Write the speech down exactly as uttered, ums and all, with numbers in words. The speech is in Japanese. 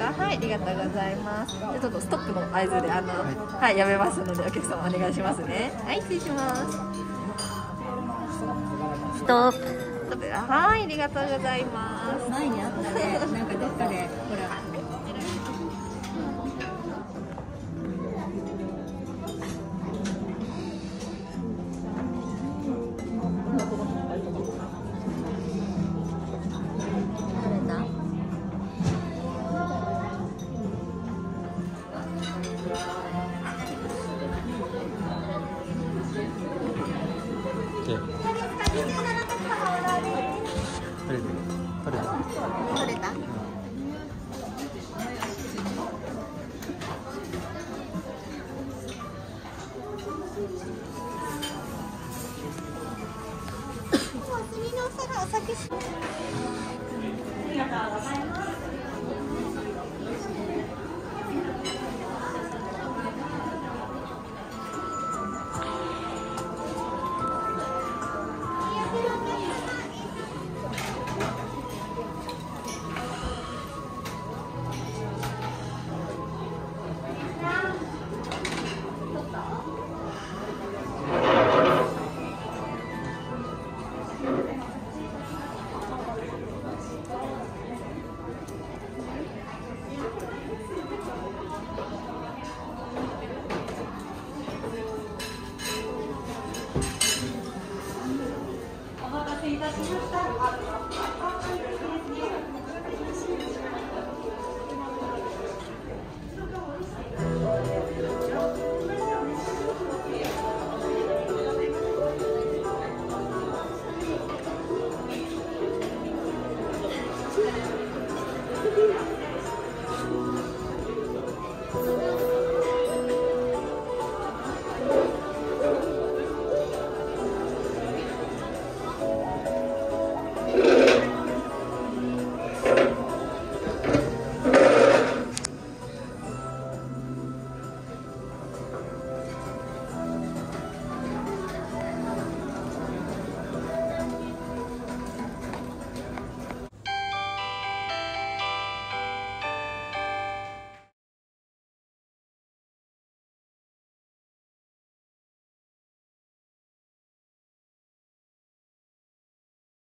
はい、ありがとうございます。じゃあちょっとストップの合図であの、はい、はい、やめますのでお客様お願いしますね。はい、失礼します。ストップ。ストップ。はい、ありがとうございます。前にあったね。なんかどっかでほら。取れた？お次のお皿お酒し。